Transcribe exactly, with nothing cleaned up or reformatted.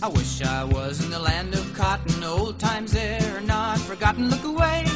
I wish I was in the land of cotton. Old times there are not forgotten. Look away,